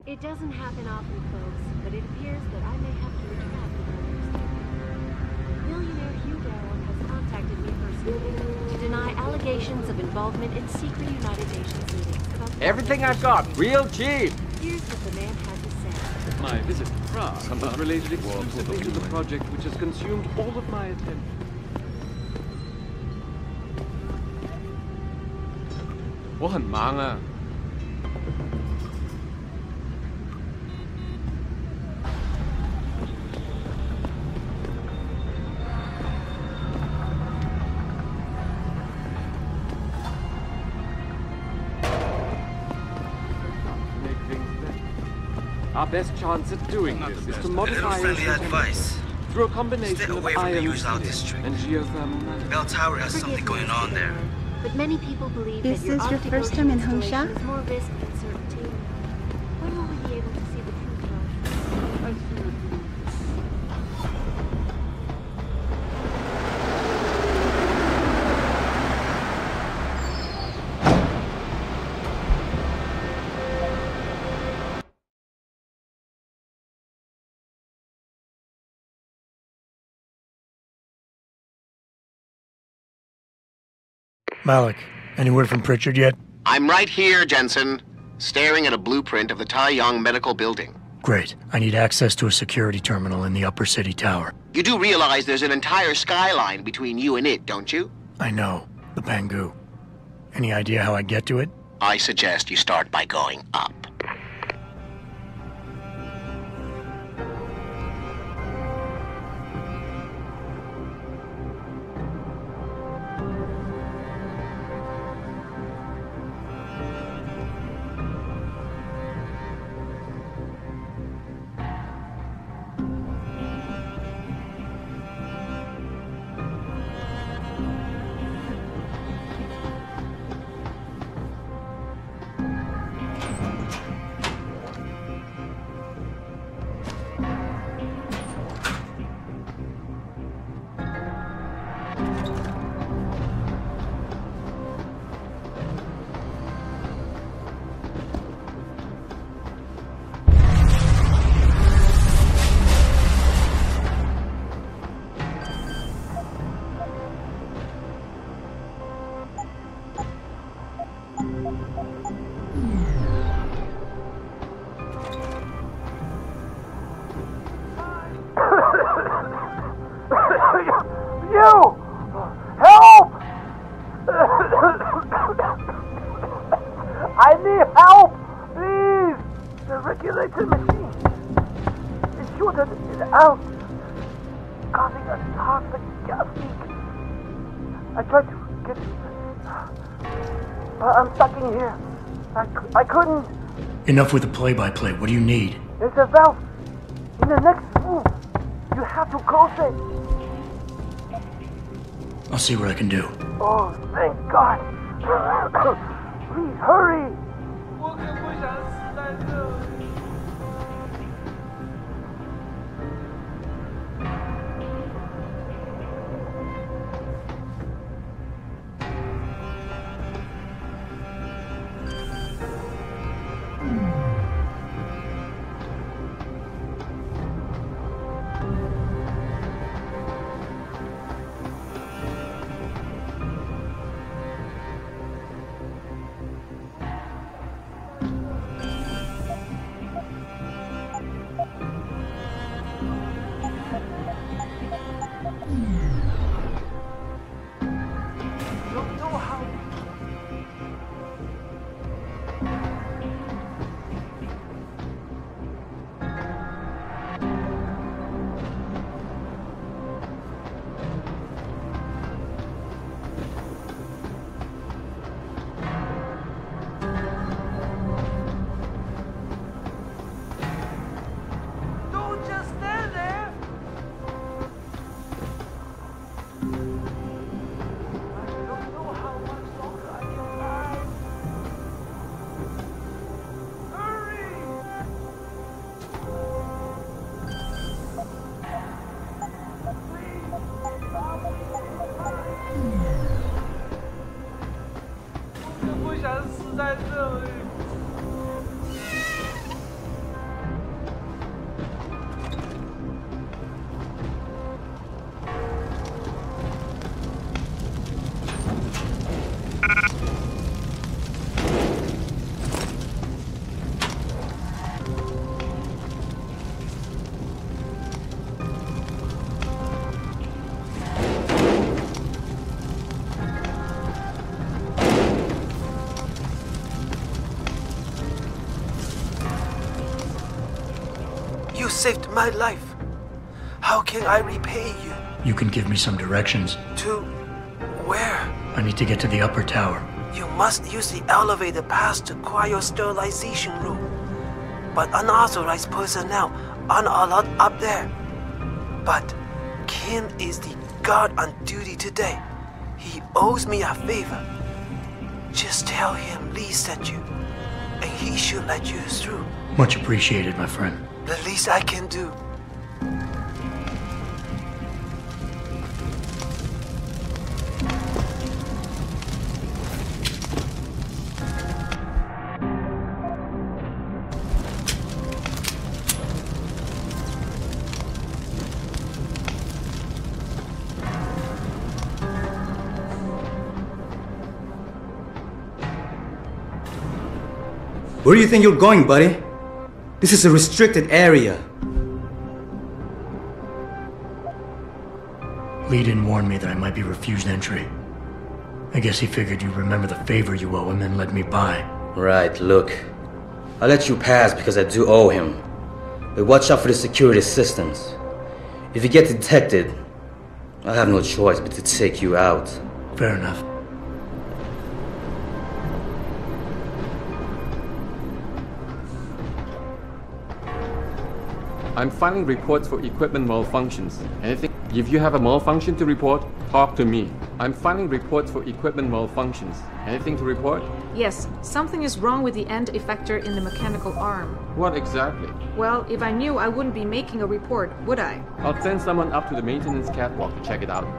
It doesn't happen often, folks, but it appears that I may have to retract what I understand. Billionaire Hugh Darrow has contacted me personally to deny allegations of involvement in secret United Nations meetings about everything I've got, real cheap. Here's what the man has to say. My visit to France was related exclusively to the project which has consumed all of my attention. I'm very busy. Our best chance at doing this is to modify friendly advice. through a combination Stay of away from the ion Usal heating district. and geothermal management. Bell Tower has something going on there. But many people believe This that your is your Arctic first Ocean time in installation Hongxia? is more risk than certainty. When will we be able to see the truth, Josh? Malik, any word from Pritchard yet? I'm right here, Jensen, staring at a blueprint of the Taiyang Medical Building. Great. I need access to a security terminal in the upper city tower. You do realize there's an entire skyline between you and it, don't you? I know. The Pangu. Any idea how I get to it? I suggest you start by going up. I need help! Please! The regulator machine is shorted it out, causing a toxic gas leak. I tried to get but I'm stuck in here. I couldn't. Enough with the play-by-play. What do you need? There's a valve in the next room. You have to close it. I'll see what I can do. Oh, thank God. Please hurry. You saved my life. How can I repay you? You can give me some directions. To where? I need to get to the upper tower. You must use the elevator past the cryosterilization room. But unauthorized personnel aren't allowed up there. But Kim is the guard on duty today. He owes me a favor. Just tell him Lee sent you, and he should let you through. Much appreciated, my friend. The least I can do. Where do you think you're going, buddy? This is a restricted area. Lee didn't warn me that I might be refused entry. I guess he figured you'd remember the favor you owe him and let me by. Right, look. I'll let you pass because I do owe him. But watch out for the security systems. If you get detected, I have no choice but to take you out. Fair enough. I'm filing reports for equipment malfunctions. Anything? If you have a malfunction to report, talk to me. I'm filing reports for equipment malfunctions. Anything to report? Yes, something is wrong with the end effector in the mechanical arm. What exactly? Well, if I knew, I wouldn't be making a report, would I? I'll send someone up to the maintenance catwalk to check it out.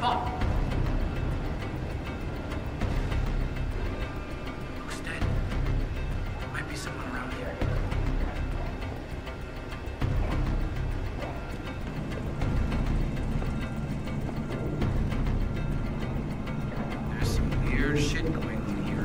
spot. Who's dead? Might be someone around here. There's some weird shit going on here.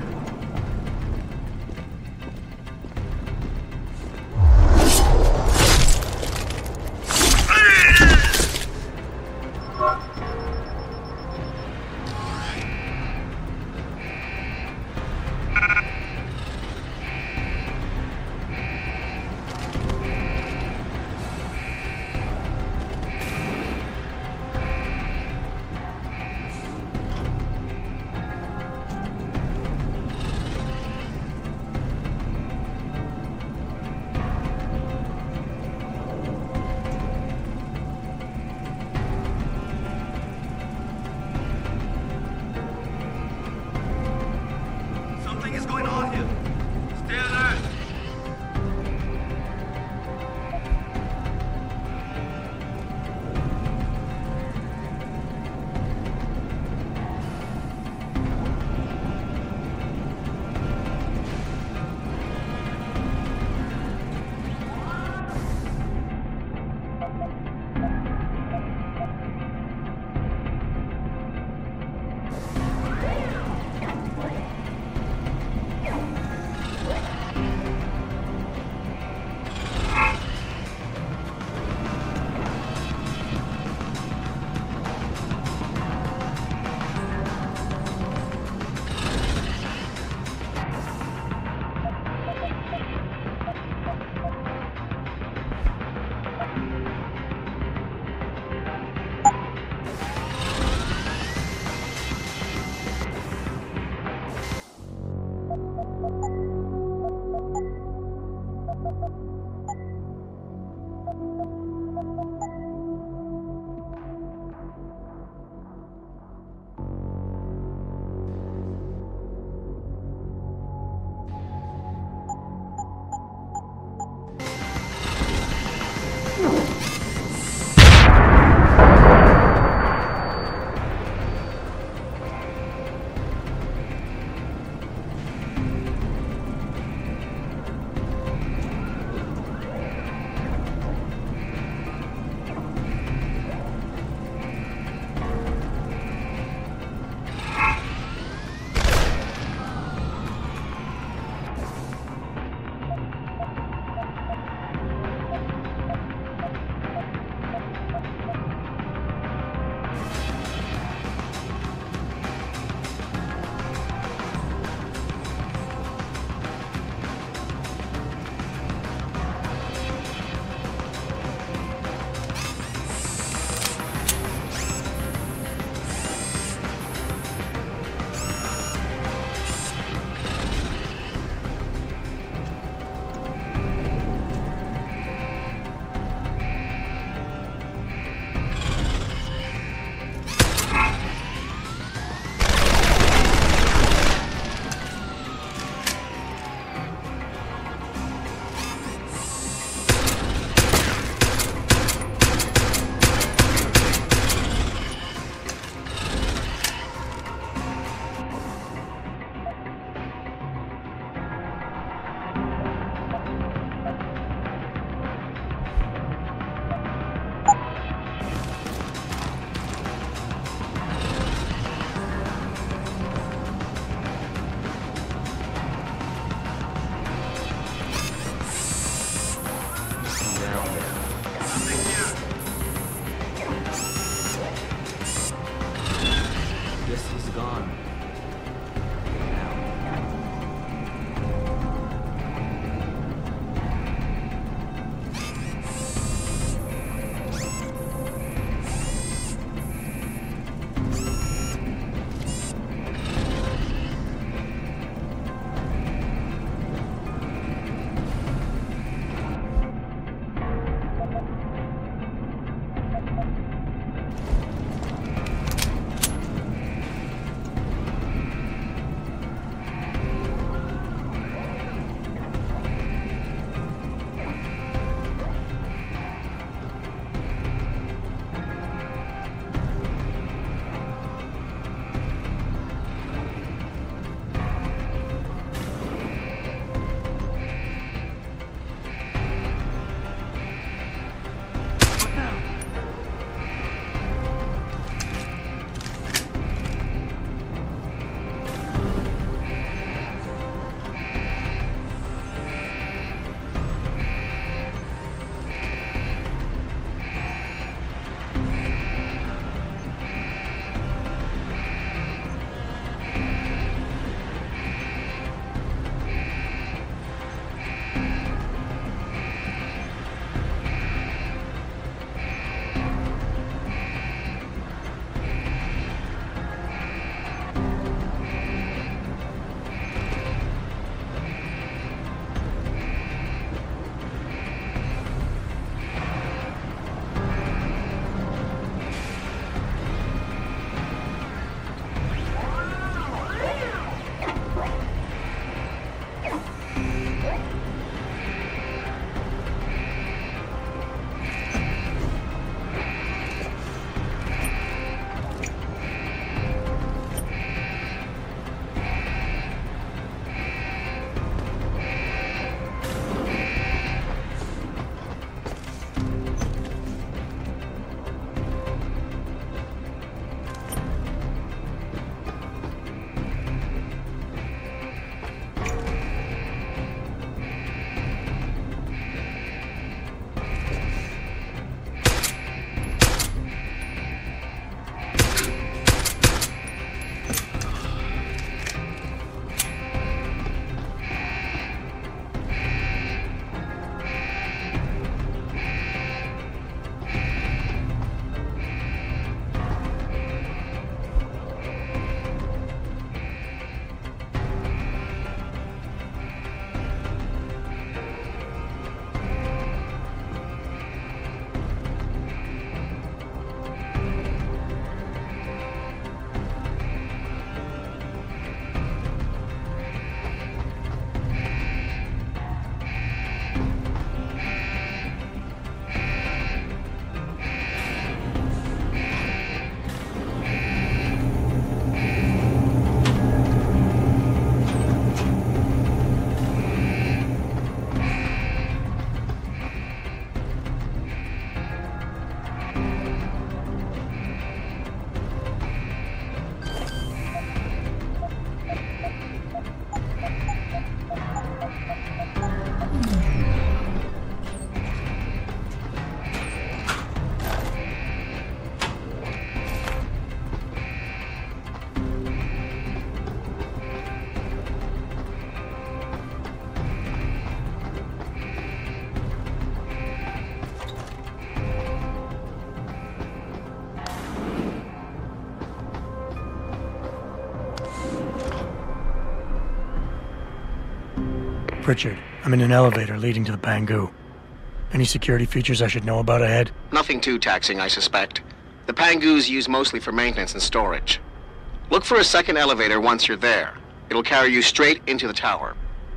Pritchard, I'm in an elevator leading to the Pangu. Any security features I should know about ahead? Nothing too taxing, I suspect. The Pangus used mostly for maintenance and storage. Look for a second elevator once you're there. It'll carry you straight into the tower.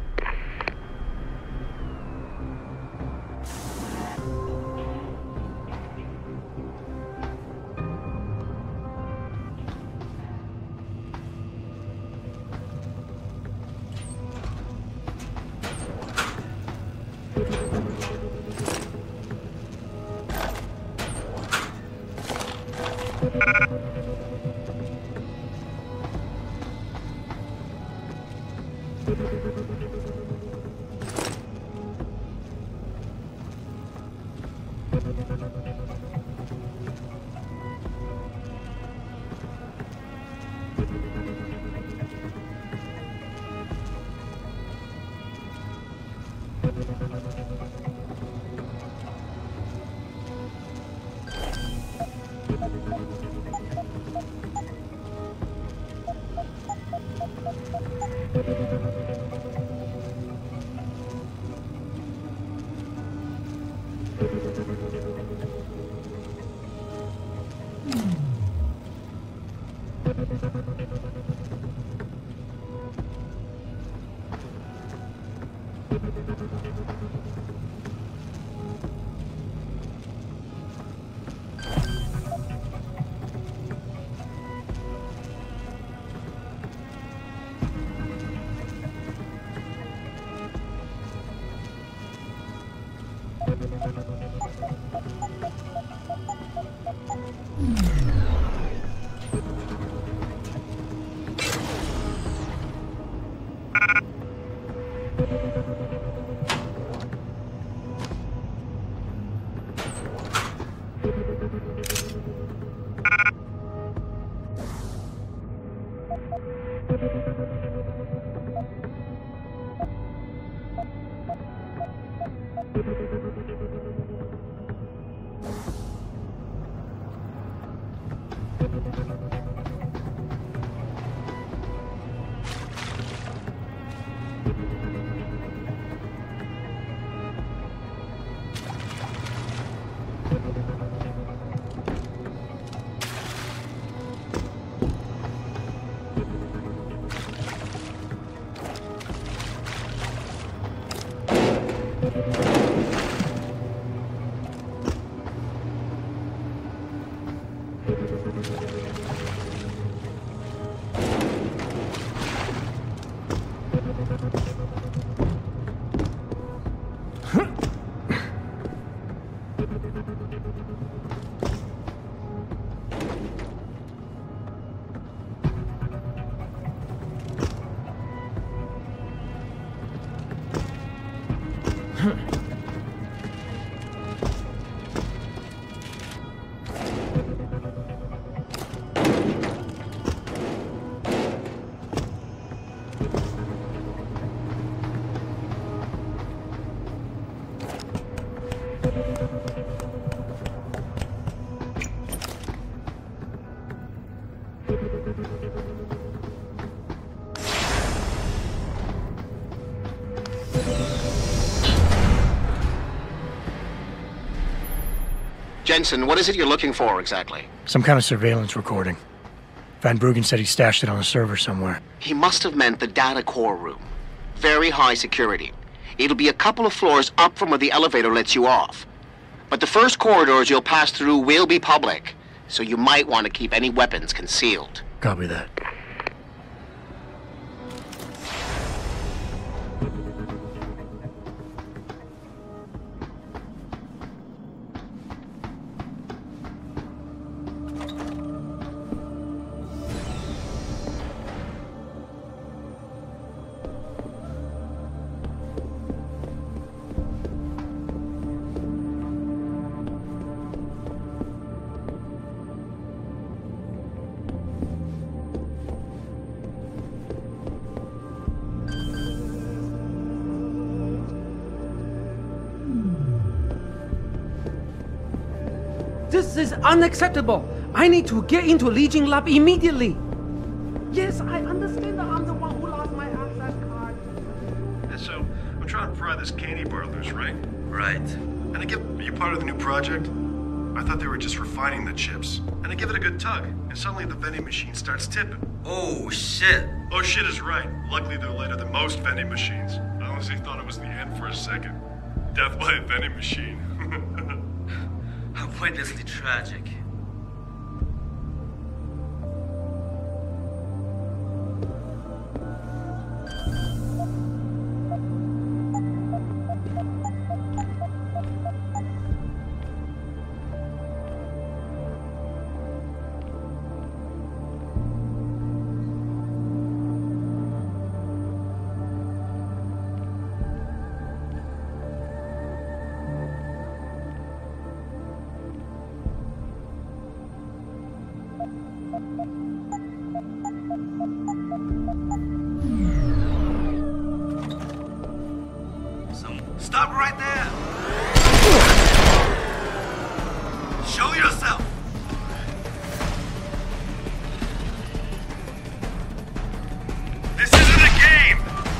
Jensen, what is it you're looking for exactly? Some kind of surveillance recording. Van Bruggen said he stashed it on a server somewhere. He must have meant the data core room. Very high security. It'll be a couple of floors up from where the elevator lets you off. But the first corridors you'll pass through will be public, so you might want to keep any weapons concealed. Copy that. This is unacceptable. I need to get into Legion Lab immediately. Yes, I understand that I'm the one who lost my access card. So, this candy bar loose, right? Right. And I give you part of the new project? I thought they were just refining the chips. And I give it a good tug, and suddenly the vending machine starts tipping. Oh, shit. Oh, shit is right. Luckily, they're lighter than most vending machines. I honestly thought it was the end for a second. Death by a vending machine. How pointlessly tragic. Stop right there! Show yourself! This isn't a game!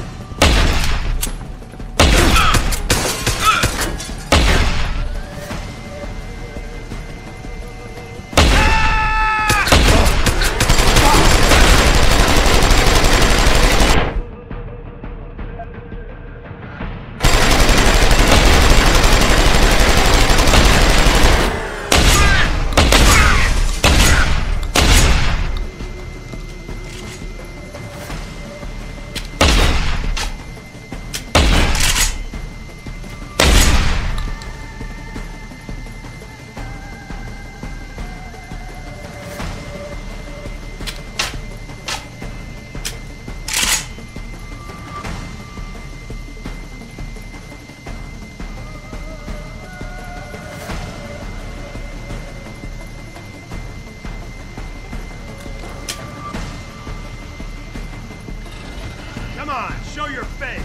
Come on, show your face!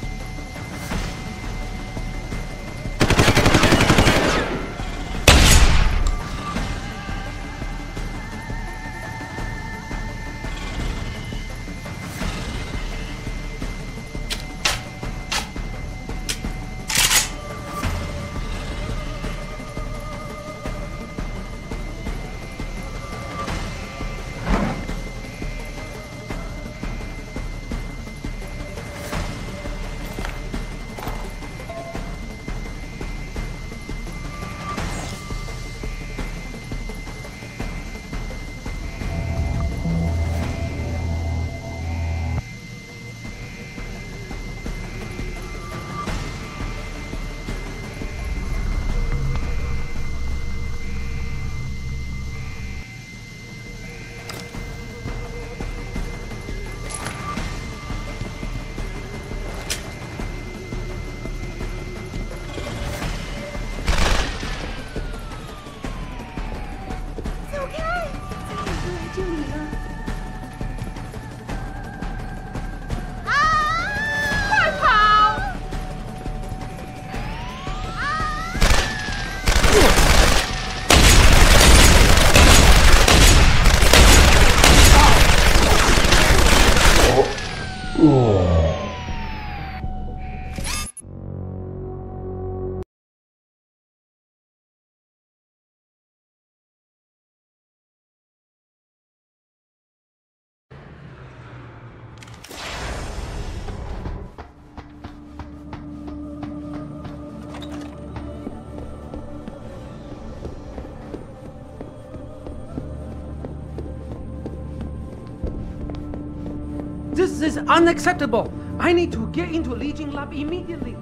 This is unacceptable. I need to get into Legion Lab immediately.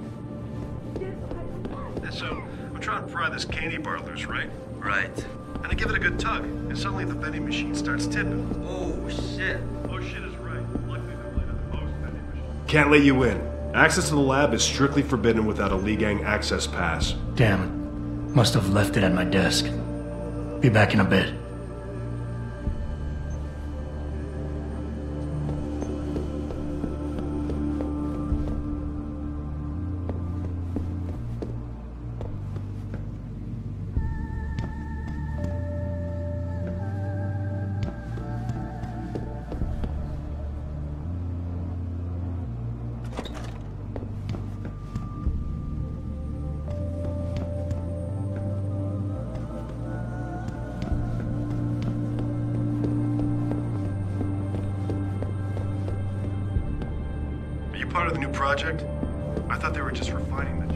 So, we're trying to pry this candy bar loose, right? Right. And I give it a good tug, and suddenly the vending machine starts tipping. Oh, shit. Oh, shit is right. Luckily, they're lighter than most vending machines. Can't let you in. Access to the lab is strictly forbidden without a Lee Gang access pass. Damn it. Must have left it at my desk. Be back in a bit. part of the new project? I thought they were just refining that shit.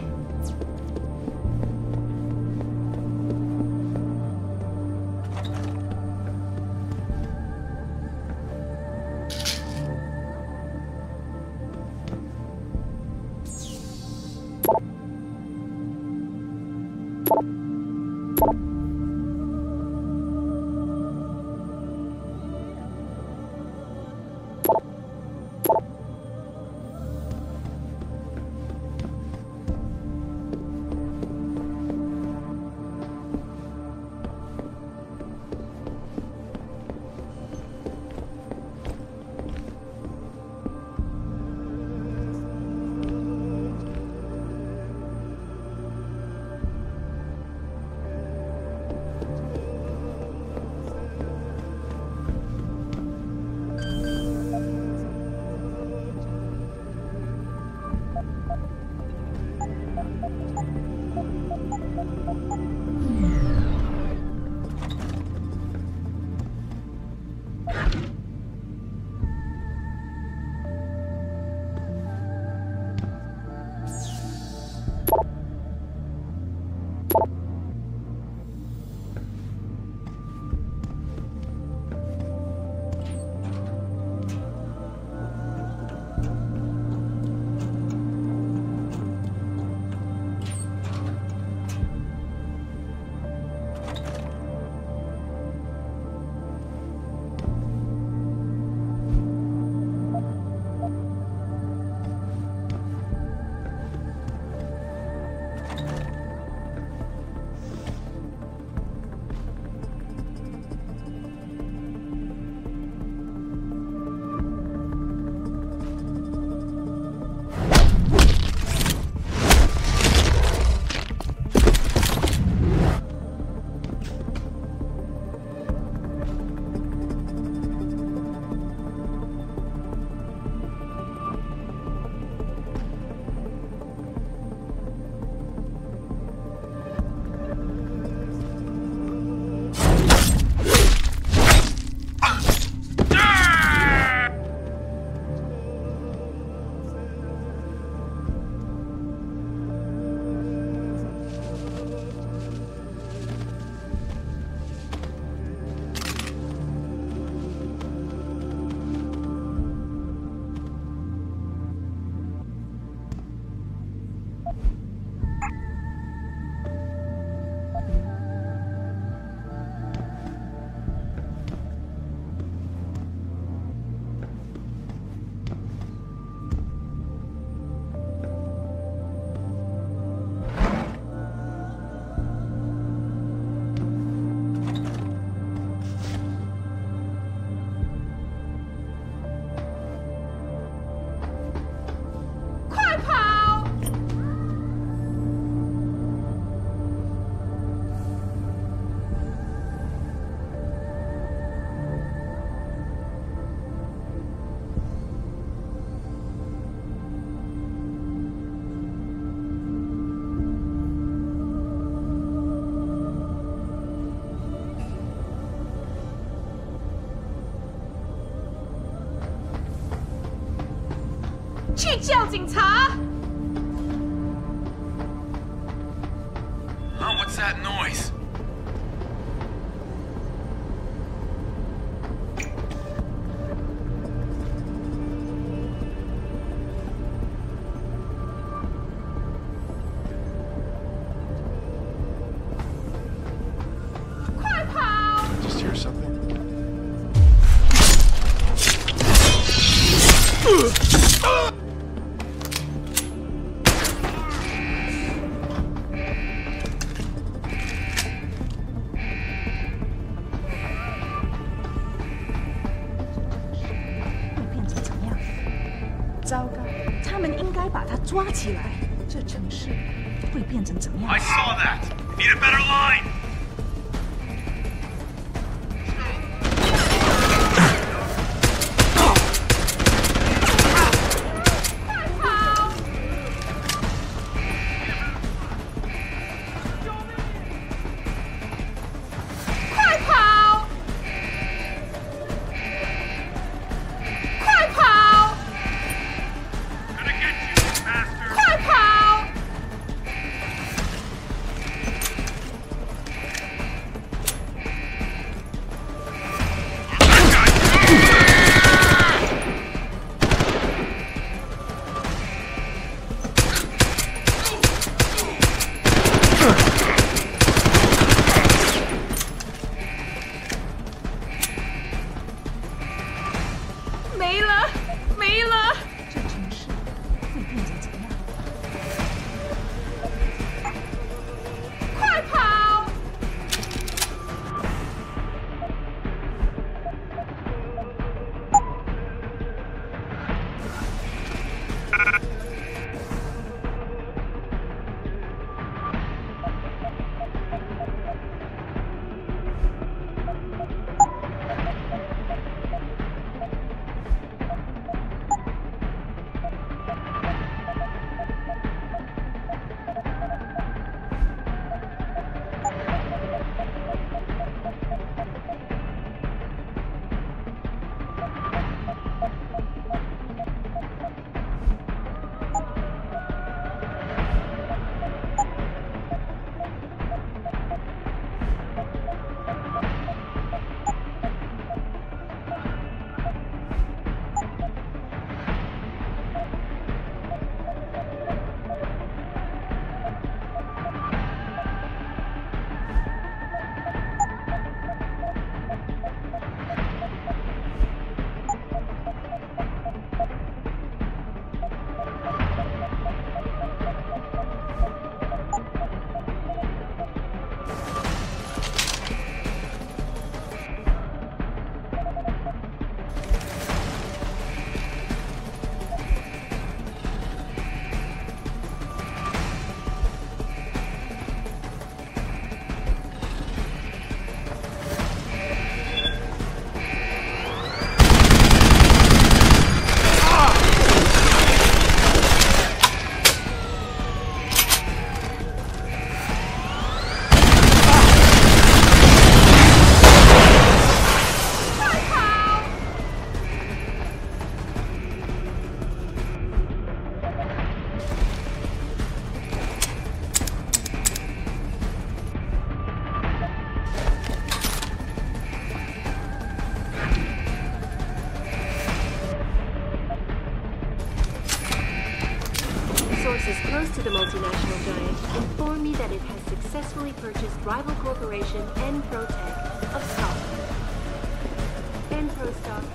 去叫警察！ Huh? What's that noise? Just hear something? 糟糕，他们应该把他抓起来。这城市会变成怎么样 I saw that. Need a better line. multinational giant informed me that it has successfully purchased rival corporation Enprotech of Scotland. Enprostock.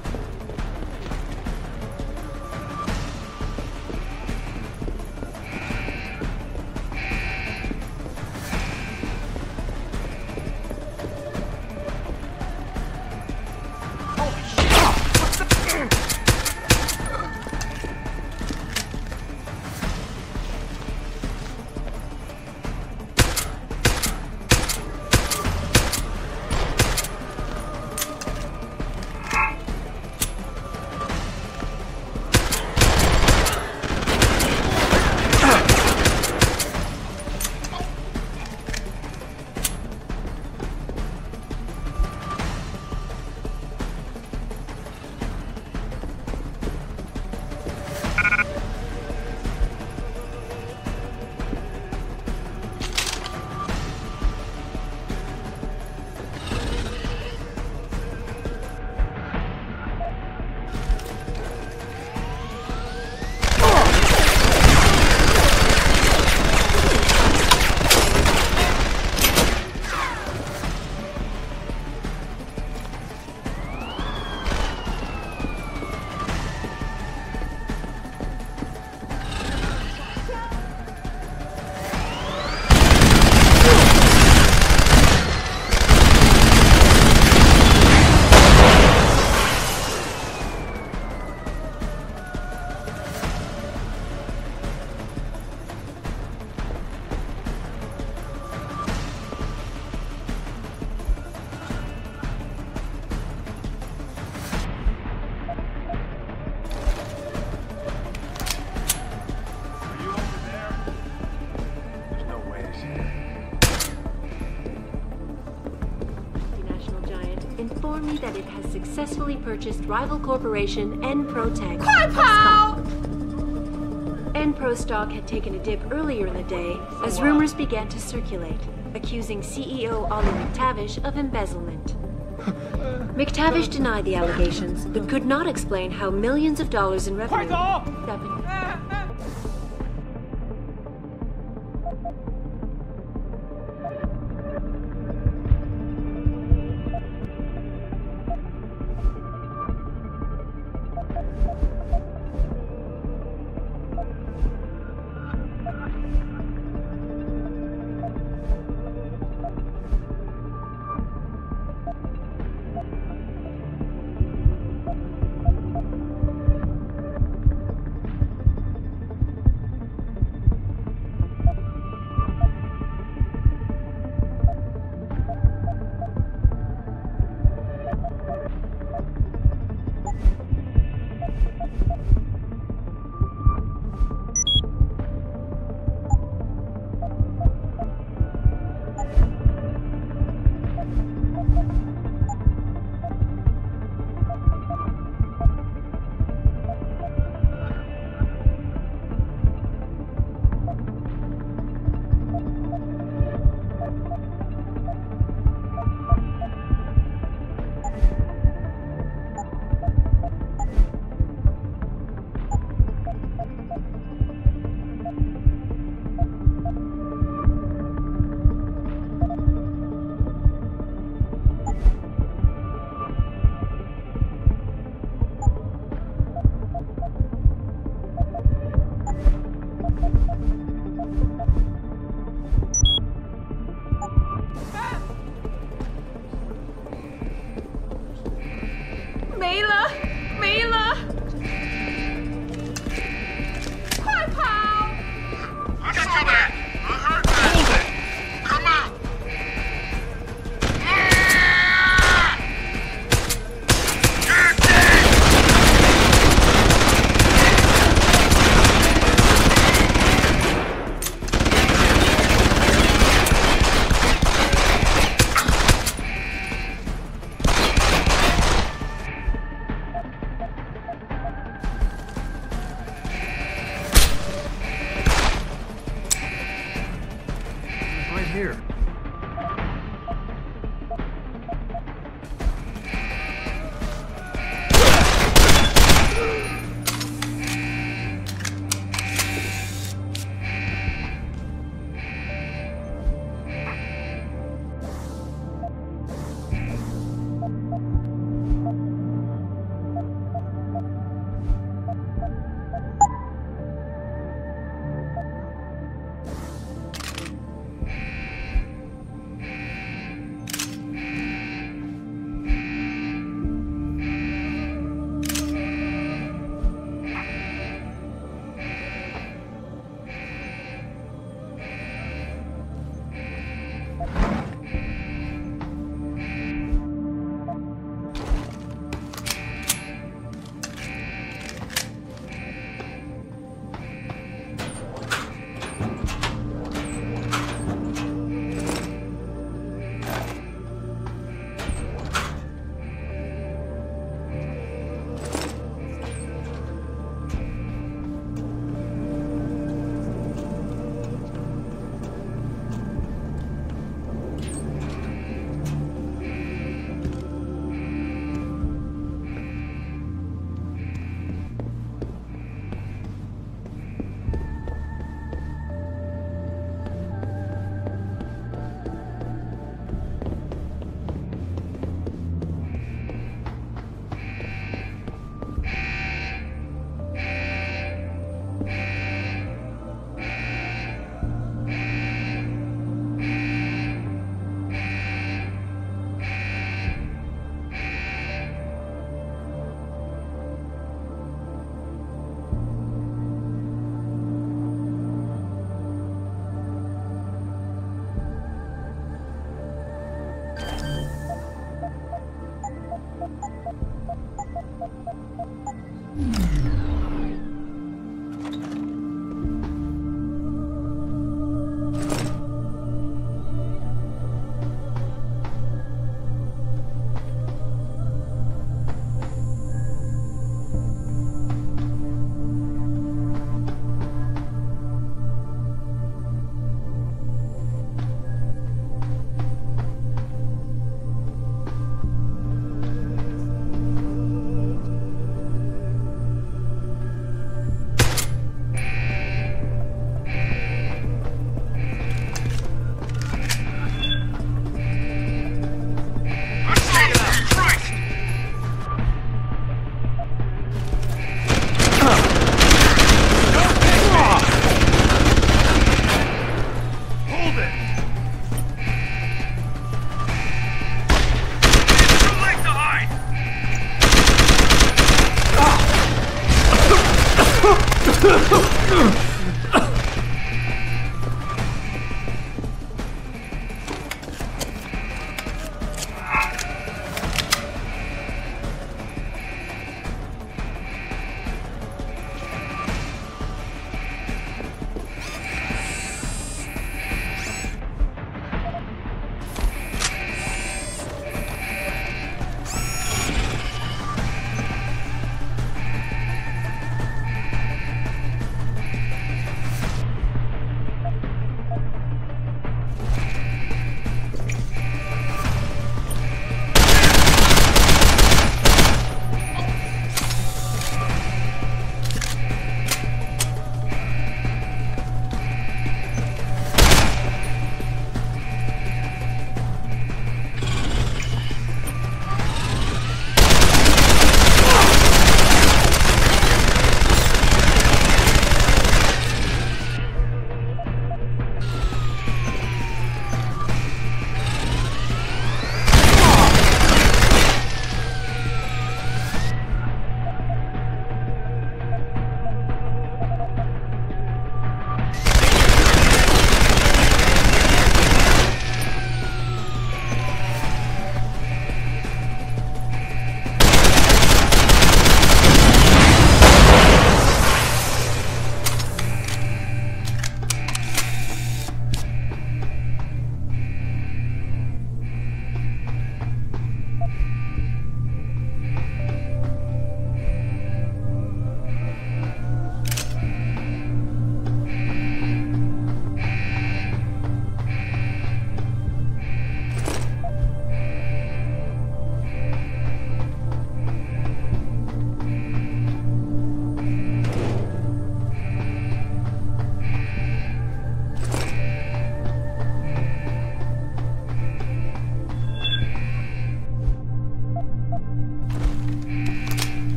Informed me that it has successfully purchased rival corporation Enprotech. Enprostock had taken a dip earlier in the day as rumors began to circulate, accusing CEO Ollie McTavish of embezzlement. McTavish denied the allegations, but could not explain how millions of dollars in revenue that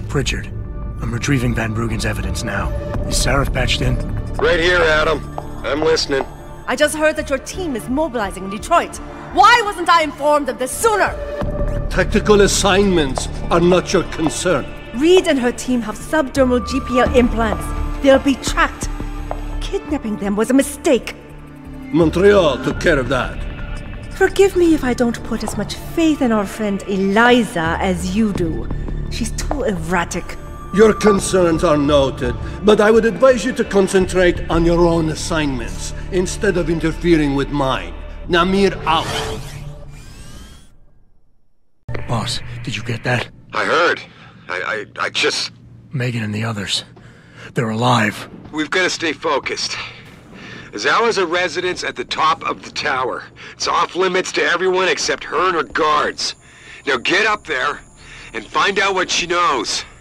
Pritchard, I'm retrieving Van Bruggen's evidence now. Is Sarif patched in? Right here, Adam. I'm listening. I just heard that your team is mobilizing in Detroit. Why wasn't I informed of this sooner? Tactical assignments are not your concern. Reed and her team have subdermal GPL implants. They'll be tracked. Kidnapping them was a mistake. Montreal took care of that. Forgive me if I don't put as much faith in our friend Eliza as you do. She's too erratic. Your concerns are noted, but I would advise you to concentrate on your own assignments instead of interfering with mine. Namir out. Boss, did you get that? I heard. I just... Megan and the others. They're alive. We've got to stay focused. Zawa's a residence at the top of the tower. It's off limits to everyone except her and her guards. Now get up there and find out what she knows.